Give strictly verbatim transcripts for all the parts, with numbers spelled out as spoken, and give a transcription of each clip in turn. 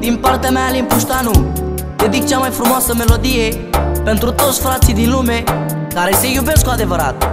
din partea mea, Alin Puștanu, dedic cea mai frumoasă melodie pentru toți frații din lume care se iubesc cu adevărat.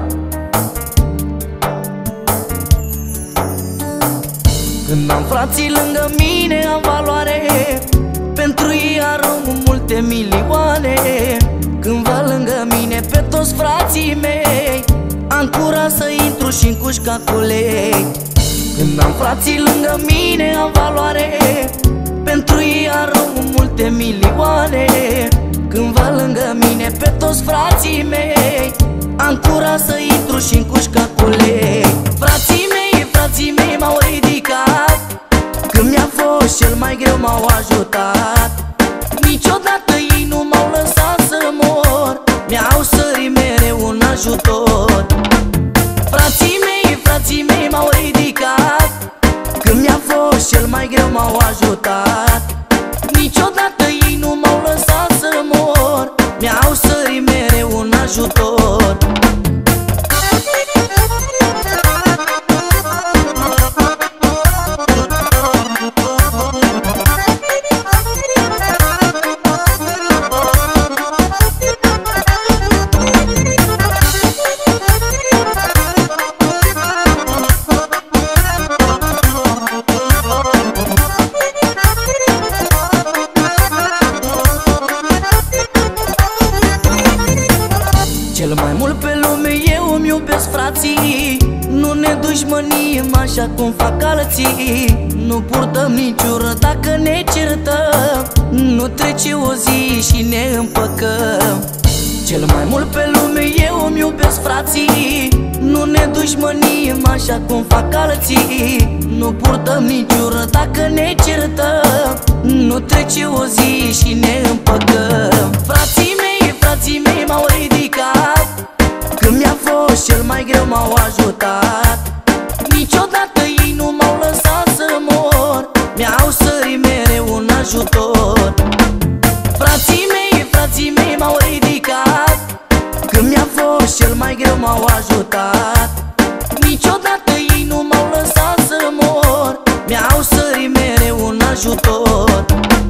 Când am frații lângă mine am valoare, pentru ei arunc multe milioane. Când vă lângă mine pe toți frații mei, am curaj să intru și-n cușca cu lei. Când am frații lângă mine am valoare, pentru ei arunc multe milioane. Când vă lângă mine pe toți frații mei, am curaj să intru și-n cușca cu lei. Frații mei, frații mei m-au ridicat, când mi-a fost cel mai greu m-au ajutat. Niciodată ei nu m-au lăsat să mor, mi-au sărit mereu un ajutor. Frații mei, frații mei m-au ridicat, când mi-a fost cel mai greu m-au ajutat. Niciodată ei nu m-au lăsat să mor, mi-au sărit mereu un ajutor. Cel mai mult pe lume eu îmi iubesc frații, nu ne dușmănim așa cum fac alții. Nu purtăm nici ură dacă ne certăm, nu trece o zi și ne împăcăm. Cel mai mult pe lume eu îmi iubesc frații, nu ne dușmănim așa cum fac alții. Nu purtăm nici ură dacă ne certăm, nu trece o zi și ne împăcăm. Frații mei, frații mei m-au ridicat, când mi-a fost cel mai greu m-au ajutat. Niciodată ei nu m-au lăsat să mor, mi-au sărit mereu un ajutor. Frații mei, frații mei m-au ridicat, când mi-a fost cel mai greu m-au ajutat. Niciodată ei nu m-au lăsat să mor, mi-au sărit mereu un ajutor.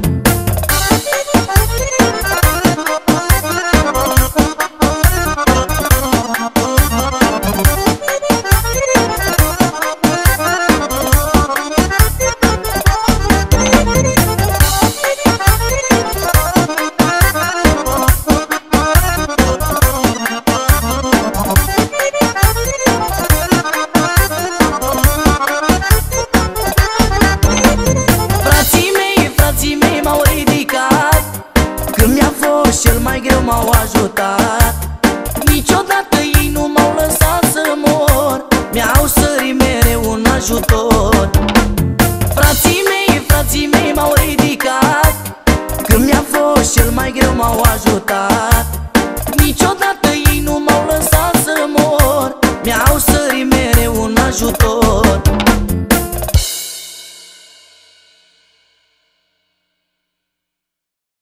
Când mi-a fost cel mai greu m-au ajutat. Niciodată ei nu m-au lăsat să mor, mi-au sărit mereu un ajutor. Frații mei, frații mei m-au ridicat, când mi-a fost cel mai greu m-au ajutat.